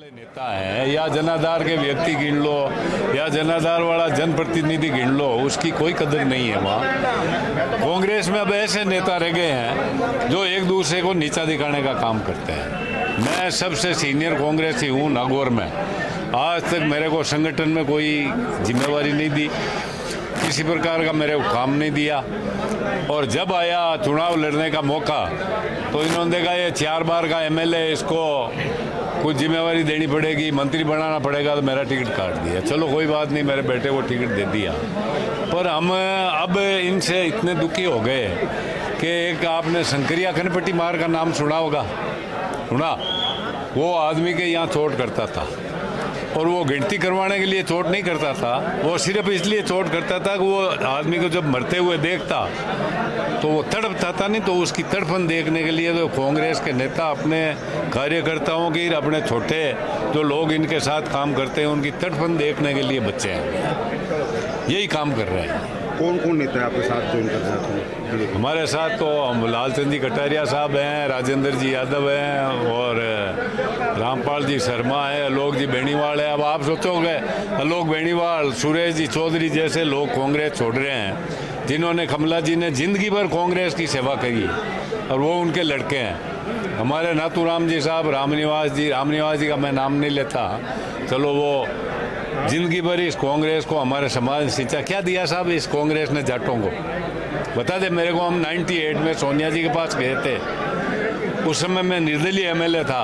बड़े नेता हैं या जनाधार के व्यक्ति गिन लो या जनाधार वाला जनप्रतिनिधि गिन लो, उसकी कोई कदर नहीं है वहाँ। कांग्रेस में अब ऐसे नेता रह गए हैं जो एक दूसरे को नीचा दिखाने का काम करते हैं। मैं सबसे सीनियर कांग्रेसी हूँ नागौर में। आज तक मेरे को संगठन में कोई जिम्मेवारी नहीं दी, किसी प्रकार का मेरे को काम नहीं दिया, और जब आया चुनाव लड़ने का मौका तो इन्होंने देखा ये 4 बार का एमएलए, इसको कुछ जिम्मेवारी देनी पड़ेगी, मंत्री बनाना पड़ेगा, तो मेरा टिकट काट दिया। चलो कोई बात नहीं, मेरे बेटे को टिकट दे दिया। पर हम अब इनसे इतने दुखी हो गए कि एक आपने शंकरिया कनपट्टी मार का नाम सुना होगा, सुना? वो आदमी के यहाँ चोट करता था, और वो गिनती करवाने के लिए चोट नहीं करता था, वो सिर्फ इसलिए चोट करता था कि वो आदमी को जब मरते हुए देखता तो वो तड़पता था, नहीं तो उसकी तड़पन देखने के लिए तो कांग्रेस के नेता अपने कार्यकर्ताओं की, अपने छोटे जो लोग इनके साथ काम करते हैं उनकी तड़पन देखने के लिए बच्चे हैं, यही काम कर रहे हैं। कौन कौन नेता है आपके साथ जो इनके साथ? हमारे साथ तो लालचंद जी कटारिया साहब हैं, राजेंद्र जी यादव हैं, और रामपाल जी शर्मा है, आलोक जी बेनीवाल है। अब आप सोचोगे आलोक बेनीवाल, सुरेश जी चौधरी जैसे लोग कांग्रेस छोड़ रहे हैं, जिन्होंने कमला जी ने जिंदगी भर कांग्रेस की सेवा करी, और वो उनके लड़के हैं। हमारे नाथूराम जी साहब, रामनिवास जी का मैं नाम नहीं लेता, चलो वो जिंदगी भर इस कांग्रेस को, हमारे समाज सिंचा क्या दिया साहब इस कांग्रेस ने जाटों को? बता दे मेरे को। हम 98 में सोनिया जी के पास गए थे, उस समय मैं निर्दलीय एमएलए था,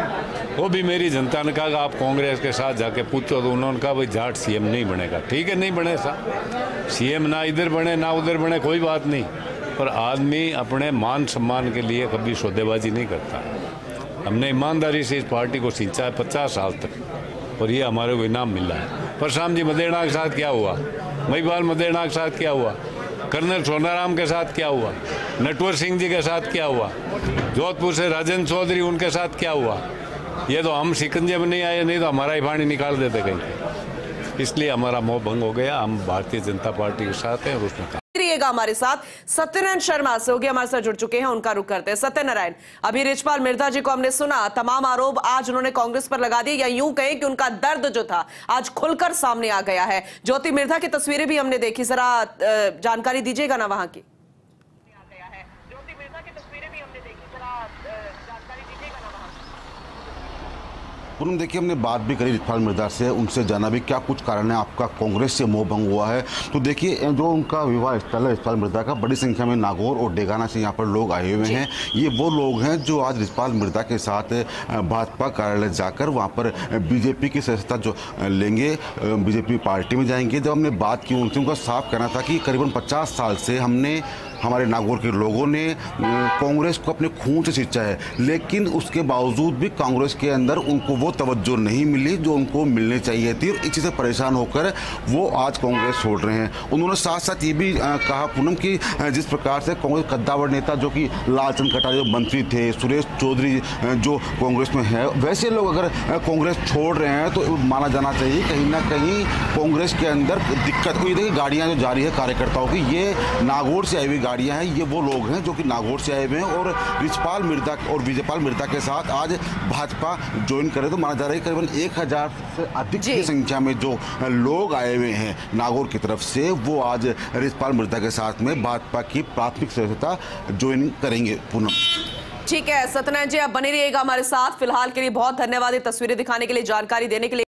वो भी मेरी जनता ने कहा आप कांग्रेस के साथ जाके पूछो, तो उन्होंने कहा भाई जाट सीएम नहीं बनेगा। ठीक है, नहीं बने साहब, सीएम ना इधर बने ना उधर बने, कोई बात नहीं, पर आदमी अपने मान सम्मान के लिए कभी सौदेबाजी नहीं करता। हमने ईमानदारी से इस पार्टी को सिंचा है 50 साल तक, और ये हमारे को इनाम मिला है। परशाम जी मदेरणा के साथ क्या हुआ, महिपाल मदेरणा के साथ क्या हुआ, कर्नल सोनाराम के साथ क्या हुआ, नटवर सिंह जी के साथ क्या हुआ, जोधपुर से राजेंद्र चौधरी उनके साथ क्या हुआ? ये तो हम शिकंजे में नहीं आए, नहीं तो हमारा ही पानी निकाल देते कहीं। इसलिए हमारा मोह भंग हो गया। हम भारतीय जनता पार्टी के साथ हैं और उसमें हमारे साथ सत्यनारायण शर्मा सहयोगी हमारे साथ जुड़ चुके हैं, उनका रुख करते हैं। सत्यनारायण, अभी रिचपाल मिर्धा जी को हमने सुना, तमाम आरोप आज उन्होंने कांग्रेस पर लगा दिए, या यूं कहें कि उनका दर्द जो था आज खुलकर सामने आ गया है। ज्योति मिर्धा की तस्वीरें भी हमने देखी, जरा जानकारी दीजिएगा ना वहां की। पूनम, देखिए हमने बात भी करी रिचपाल मिर्धा से, उनसे जाना भी क्या कुछ कारण है आपका कांग्रेस से मोह भंग हुआ है। तो देखिए जो उनका विवाह स्थल है रिचपाल मिर्धा का, बड़ी संख्या में नागौर और डेगाना से यहाँ पर लोग आए हुए हैं। ये वो लोग हैं जो आज रिचपाल मिर्धा के साथ भाजपा कार्यालय जाकर वहाँ पर बीजेपी की सदस्यता जो लेंगे, बीजेपी पार्टी में जाएंगे। जब हमने बात की उनसे, उनका साफ कहना था कि करीबन 50 साल से हमने, हमारे नागौर के लोगों ने कांग्रेस को अपने खून से सींचा है, लेकिन उसके बावजूद भी कांग्रेस के अंदर उनको वो तवज्जो नहीं मिली जो उनको मिलनी चाहिए थी, और इसी से परेशान होकर वो आज कांग्रेस छोड़ रहे हैं। उन्होंने साथ साथ ये भी कहा पूनम कि जिस प्रकार से कांग्रेस कद्दावर नेता जो कि लालचंद कटारिया जो मंत्री थे, सुरेश चौधरी जो कांग्रेस में है, वैसे लोग अगर कांग्रेस छोड़ रहे हैं तो माना जाना चाहिए कहीं ना कहीं कांग्रेस के अंदर दिक्कत हुई। देखिए गाड़ियाँ जो जारी है कार्यकर्ताओं की, ये नागौर से आई हुई गाड़ियां हैं, ये वो लोग हैं जो कि नागौर से आए हुए हैं और रिचपाल मिर्धा और विजयपाल मिर्धा के साथ आज भाजपा ज्वाइन करे। तो माना जा रहा है करीबन 1000 से अधिक की संख्या में जो लोग आए हुए हैं नागौर की तरफ से, वो आज रिचपाल मिर्धा के साथ में भाजपा की प्राथमिक सदस्यता ज्वाइन करेंगे। पूनम, ठीक है सत्यनारायण जी, आप बने रहिएगा हमारे साथ। फिलहाल के लिए बहुत धन्यवाद ये तस्वीरें दिखाने के लिए, जानकारी देने के लिए।